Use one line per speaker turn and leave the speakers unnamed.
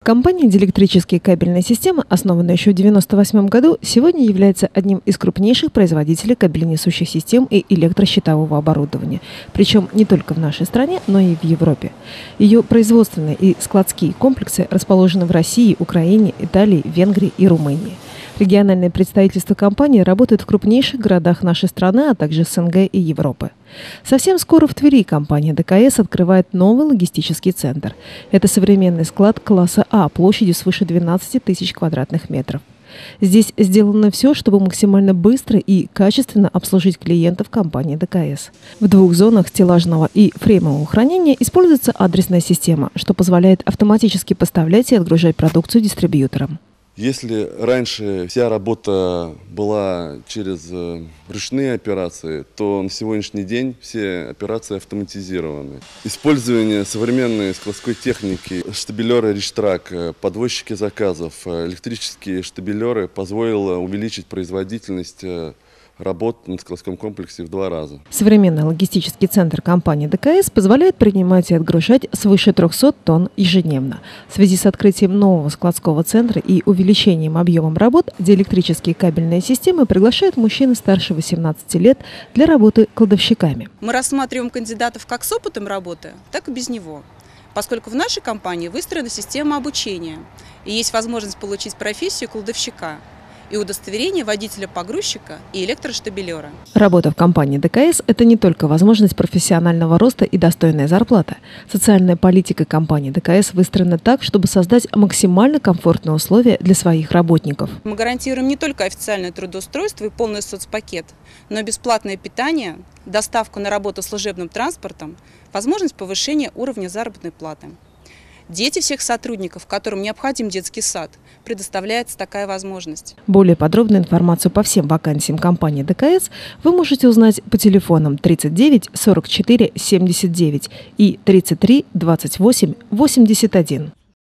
Компания «Диэлектрические кабельные системы», основанная еще в 1998 году, сегодня является одним из крупнейших производителей кабельнесущих систем и электрощитового оборудования. Причем не только в нашей стране, но и в Европе. Ее производственные и складские комплексы расположены в России, Украине, Италии, Венгрии и Румынии. Региональные представительства компании работают в крупнейших городах нашей страны, а также СНГ и Европы. Совсем скоро в Твери компания ДКС открывает новый логистический центр. Это современный склад класса А площадью свыше 12 тысяч квадратных метров. Здесь сделано все, чтобы максимально быстро и качественно обслужить клиентов компании ДКС. В двух зонах стеллажного и фреймового хранения используется адресная система, что позволяет автоматически поставлять и отгружать продукцию дистрибьюторам.
Если раньше вся работа была через ручные операции, то на сегодняшний день все операции автоматизированы. Использование современной складской техники, штабелеры Ричтрак, подвозчики заказов, электрические штабелеры позволило увеличить производительность работ на складском комплексе в 2 раза.
Современный логистический центр компании ДКС позволяет принимать и отгружать свыше 300 тонн ежедневно. В связи с открытием нового складского центра и увеличением объемом работ, диэлектрические кабельные системы приглашают мужчин старше 18 лет для работы кладовщиками.
Мы рассматриваем кандидатов как с опытом работы, так и без него, поскольку в нашей компании выстроена система обучения и есть возможность получить профессию кладовщика и удостоверение водителя-погрузчика и электроштабелера.
Работа в компании ДКС – это не только возможность профессионального роста и достойная зарплата. Социальная политика компании ДКС выстроена так, чтобы создать максимально комфортные условия для своих работников.
Мы гарантируем не только официальное трудоустройство и полный соцпакет, но и бесплатное питание, доставку на работу служебным транспортом, возможность повышения уровня заработной платы. Дети всех сотрудников, которым необходим детский сад, предоставляется такая возможность.
Более подробную информацию по всем вакансиям компании ДКС вы можете узнать по телефонам 39 44 79 и 33 28 81.